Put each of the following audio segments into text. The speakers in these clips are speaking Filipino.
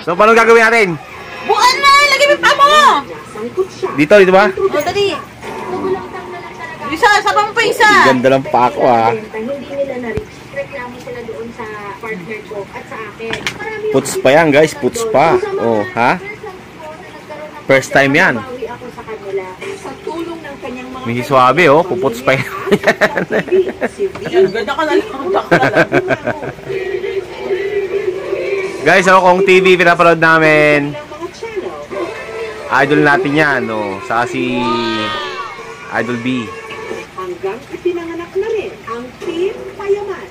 So, paano gagawin natin? Bukan na! Lagay mo pa mo! Dito ba? O, dali. Isa, sabang pa isa. Ganda lang pa ako, ha. Hindi nila na-reach. Reklamo sila doon sa partner ko at sa akin. Puts pa yan, guys. Puts pa. Oh, ha? First time yan. Sa tulong ng kanyang mga May swabe, oh. Puputs pa yan. Ganda ka na lang. Guys, ako kung TV pinapanood namin. Idol natin yan, oh. Saka si Idol B. Hanggang ipinanganak na rin ang Team Payaman.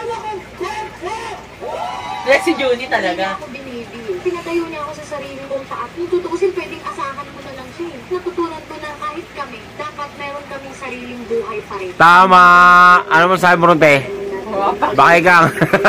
Yes, si Junie talaga. Ako binibili. Pinatayo niya ako sa sarili kong taak. Kung tutuusin, pwedeng asahan mo na lang siya. Natutunan ko na kahit kami, dapat meron kaming sariling buhay pa rin. Tama! Ano mo sabi mo ron, te? Bakay kang.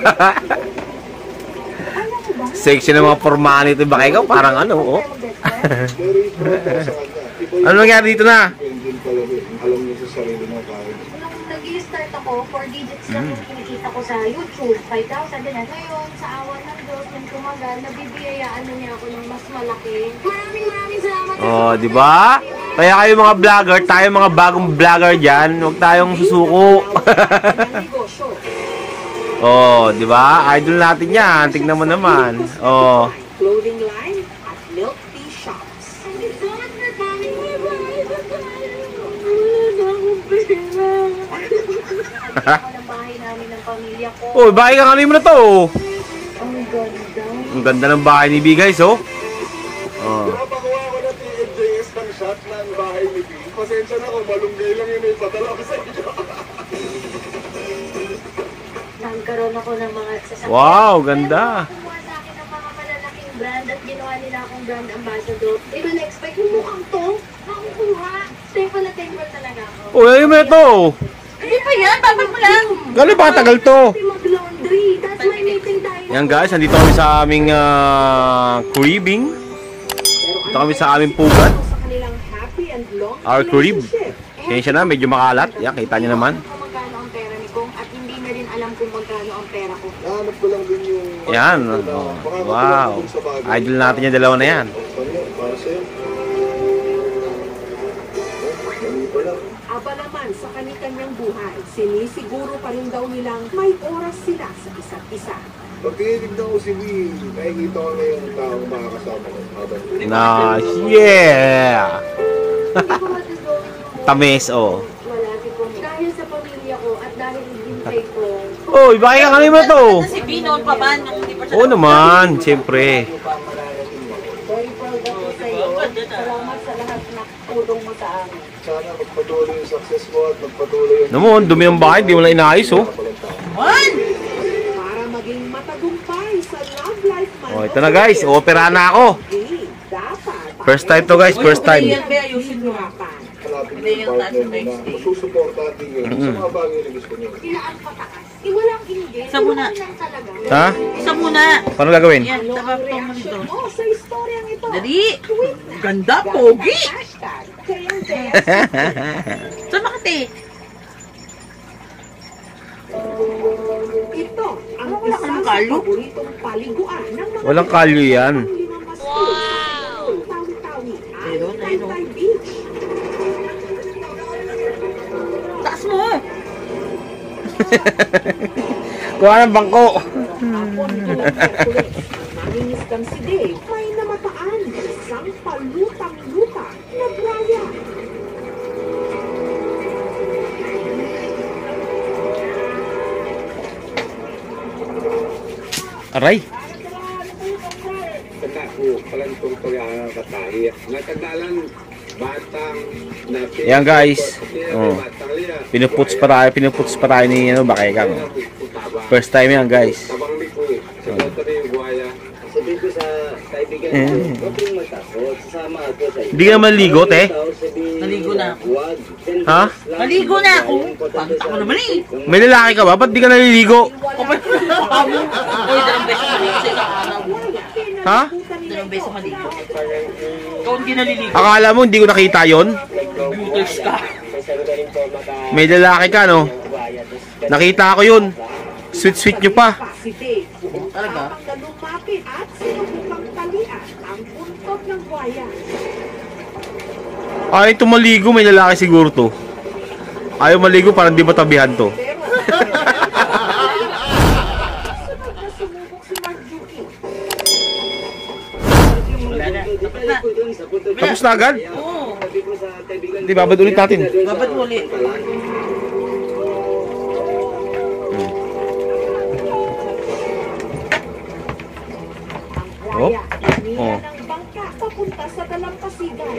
Section ng mga formal nito. Bakay kang parang ano, oh. Ano nangyari dito na? Alam niyo sa sarili mo kahit. Nung nag-i-start ako, 4 digits lang yung kinikita ko sa YouTube. 5,000 din. Ngayon, sa awan ng Diyos, nung tumagal, nabibiyayaan na niya ako ng mas malaki. Maraming salamat. Oh, di ba? Kaya kayo mga vlogger, tayo mga bagong vlogger diyan, huwag tayong susuko. Oh, di ba? Idol natin 'yan. Tingnan mo naman. Oh. Clothing line at milk tea shops. Oh, bahay ka kanina mo na to. Ang ganda. Ang ganda ng bahay ni B, guys, oh. Oh. Napakuha ko na TFJS ng shot ng bahay ni B. Pasensya na ako, malunggay lang yun. Ipadala ko sa inyo. Nagkaroon ako ng mga sasakyan. Wow, ganda. Kumuha sa akin ng mga malalaking brand at ginawa nila akong brand ambassador. Iba na-expect yung mukhang to. Nakukuha. Thankful na thankful talaga ako. Oh, ayun mo na to. Hindi pa yan, babag mo lang. Gano'n ba katagal to? Mag-laundry. That's my meeting tayo. Yan, guys, nandito kami sa aming cribing. Dito kami sa aming pugat. Sa kanilang happy and long Our crib. relationship. Kaya siya na, medyo makalat. Yan, kita niyo naman. Kung magkano ang pera ni Kong at hindi na rin alam kung magkano ang pera ko. Nahanap ko lang din yung... Yan. Oh. Wow. Idol natin yung dalawa na yan. Para sa'yo. Mali pa lang. Aba naman sa kani-kanyang buhay, sinisiguro pa rin daw nilang may oras sila sa isa't isa. Pag tinitignan ko si B, nakikita ko na yung taong makakasama ko. Nice. Yeah! Tamis, oh. Wala si Kong. Dahil sa pamilya ko at dahil hintay ko, Oy, bakit ka kanina mo na to? Si B noon pa ba? Nung hindi pa siya Oo naman, siyempre. very proud ako sa iyo. Salamat sa lahat na tulong mo sa amin. Sana magpatuloy yung success mo at magpatuloy yung... Naman, dumi ng bahay, di mo lang inaayos, oh. One! Para maging matagumpay sa love life man. Oh, ito na, guys. Opera na ako. Dapat. First time to, guys. First time. Yan ba, ayusin mo. Malapit Hindi yung yung partner mo taas na ng next masusuportahan din yun sa mga bagay na gusto niyo. Ilaan patakas. Walang ingay. Isa muna. Lang talaga. Ha? Isa muna. Paano gagawin? Yan, Ano taba ang pa mo reaction dito. mo sa istoryang ito? Dali. Ganda, pogi. Hashtag. Kayang Saan makati? Ito ang Wala isa ka ng sa kalyo? paboritong paliguan ng mga Walang kalyo yan. Tawi-tawi at Ayun, ayun. Taytay Beach. Taas mo. Kuha ng bangko. Hapon ito lang Hercules. Nanginis kang si Dave. May namataan. Isang palutang-lutang na buhaya. Aray. Pagkaku, palang tungkol katahi. Natagalan, batang... Yan, guys. Oh. Pinuputs pa tayo ni ano, bakay kang. First time yan, guys. Tabang liko, sa kota na yung buhaya. Sabihin ko sa kaibigan ko, huwag kang matakot, sasama ako sa iyo. Hindi ka naman ligo, te? Naligo na ako. Huwag. Ha? Maligo na ako. Pagta ko naman eh. May lalaki ka ba? Ba't di ka naliligo? Kapag Uy, dalawang beses maligo sa isang araw. Ha? Dalawang beses maligo. Ikaw hindi naliligo. Akala mo hindi ko nakita yon? Beauters ka. May lalaki ka, no? Nakita ko yun. Sweet-sweet nyo pa. Si Dave. Talaga? Habang lumapit at sinubukang ng buhaya. Ay, ito maligo. May lalaki siguro to. Ayaw maligo, parang di matabihan to. Sunod na sumubok si Mark Yuki. Tapos na agad? Oo. Hindi, babad ulit natin. Babad mo ulit. Ang buhaya, Oh. ng bangka papunta sa dalampasigan.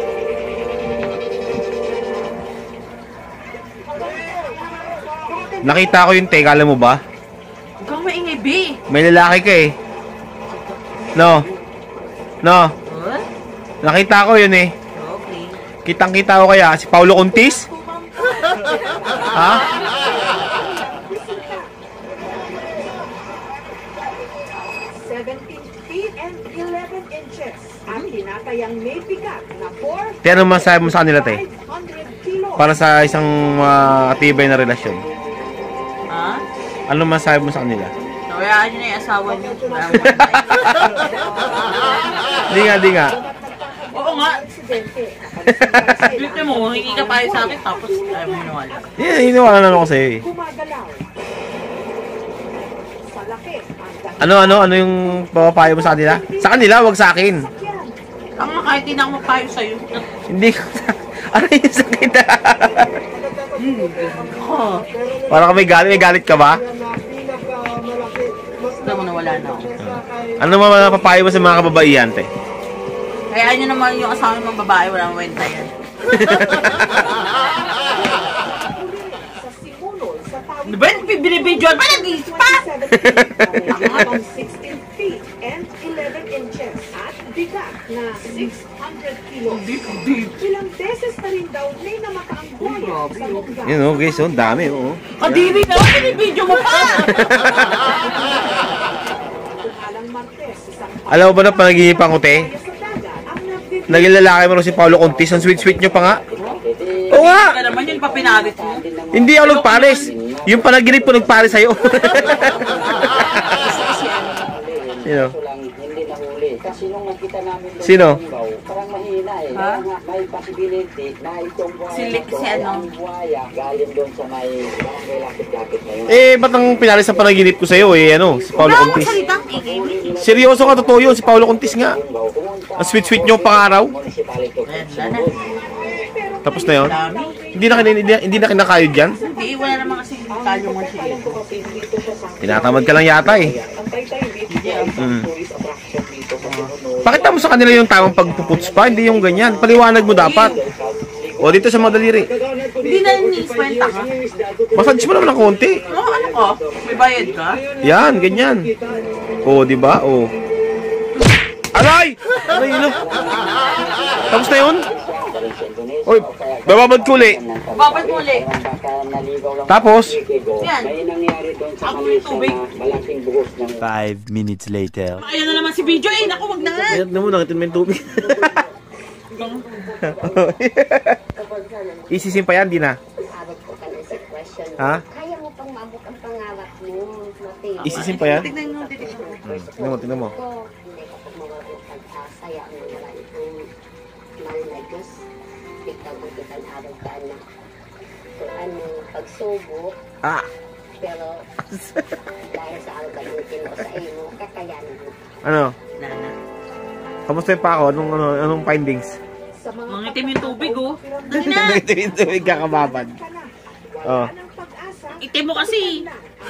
Nakita ko yung teka, alam mo ba? Huwag kang maingay, B. May lalaki ka eh. No. No. Huh? Nakita ko yun eh. Okay. Kitang-kita ko kaya si Paulo Contis? Ha? 17 feet and 11 inches. At tinatayang may bigat na 4 Kaya ano masabi mo sa kanila, te? 500 kilos. Para sa isang matibay na relasyon. Ha? Ano masabi mo sa kanila? Kayaan nyo na yung asawa nyo. Di nga. Oo nga. Aksidente. Dito mo, hingi ka pa sa akin, tapos ayaw mo maniwala. Yeah, iniwala naman ako sa'yo eh. Gumagalaw. Sa laki. Ang dahilan Ano yung papapayo mo sa kanila? Sa kanila, wag sa akin. sakyan. Ang kahit di na ako magpayo sa'yo. Hindi ko ano yung sakit? Oo. Para ka may galit ka ba? Gusto mo na wala na ako. Ano mga papayo mo sa mga kababaihan, te? Kayaan nyo naman yung asawa ng babae, walang kwenta yan. Sa simunol, sa tawid. Diba? Binibidyoan pa, nag-iis pa! 16 feet and 11 inches at bigat na 600 kilos. Ilang beses na rin daw may namakaang buhaya sa lungga. Yun o, guys, ang dami o. Kadiri na, binibidyo mo pa! Alang Martes, isang Alam mo ba na panaginip ko, te? buhaya sa dagat ang nagdidikit Naging lalaki mo rin si Paulo Contis. Ang sweet-sweet nyo pa nga. Oo nga! Ka naman yun, papinarit mo. Hindi ako nagpares. Yung panaginip ko nagpares sa'yo. Sino? lang hindi nahuli. Kasi nung nakita namin doon Sino? sa Tunggaw, parang mahina eh. Ha? Kaya nga may possibility na itong buhaya Si na to, ano? ang buhaya galing doon sa may barangay lapit-lapit na yun. Eh, ba't ang pinares sa panaginip ko sa'yo eh, ano? Si Paulo Wala akong Contis. salitang ingay. Seryoso ka, totoo yun. Si Paulo Contis nga. Tunggaw, pumunta Ang sweet-sweet nyo pang-araw. municipality of Ayan, wala na. Tapos na yun. Dami. Hindi na kinakayod dyan. Hindi, wala naman kasi kalyo mo siya. Tinatamad ka lang yata eh. Mm. Pakita mo sa kanila yung tamang pagpuputs pa, hindi yung ganyan. Paliwanag mo dapat. O dito sa madaliri. Hindi na ni-kwenta ka. Massage mo naman ng konti. Oo, ano ko? May bayad ka? Yan, ganyan. O, di ba? O. Aray! Aray, yun. Tapos na yun? Oy, bababad ko uli. Babad mo ulit. Tapos? Yan. May nangyari doon sa Ako kami yung sa tubig. malaking buhos ng 5 minutes later. Ayan na naman si Bijo eh. Naku, wag na nga. Ayat na mo, nakitin mo yung tubig. Isisim pa yan, di na. Abot ko ka ng sitwasyon. Ha? Kaya mo pang maabot ang pangarap mo, Mati. Isisim pa yan? Tignan mo, tignan mo. Tingnan mo, tingnan mo. Ko, hindi ko pag mawala ng pag-asa, ang marami kong mahal na Diyos. Ikaw ang kitang araw ka na. Kung anong pagsubok, Ah! pero dahil sa araw ka ng tino sa iyo, kakayanin mo. Ano? Wala na. Kamusta yung pa ako? Anong findings? Sa mga Mangitim yung tubig oh. Dali na. Ito yung tubig kakababad. ka na. Oh. Wala ng pag-asa. Itim mo kasi.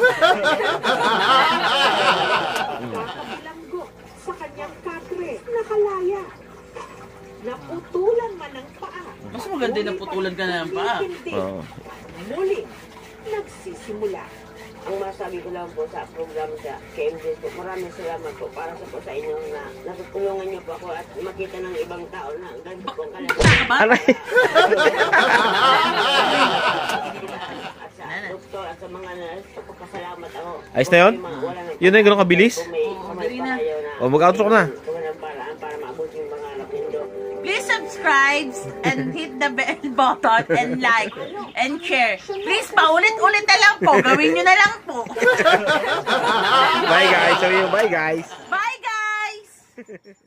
Kakabilanggo sa kanyang katre. Nakalaya. Naputulan man ng paa. Mas maganda na putulan ka na ng paa. Oo. Muli, nagsisimula. Ang masabi ko lang po sa program sa KMJ po, maraming salamat po para sa po sa inyo na natutulungan niyo po ako at makita ng ibang tao na ganito po ka Aray! at sa doktor at sa mga nurse, pasalamat ako. Ayos na yun? Yun na yung ganun kabilis? dali na. O, mag-outro ka na. Walang paraan para maabot yung pangarap nindo. Please subscribe and hit the bell button and like and share. Please, paulit-ulit na lang po. Gawin nyo na lang po. Bye guys! Sabi mo, bye guys! Bye, guys!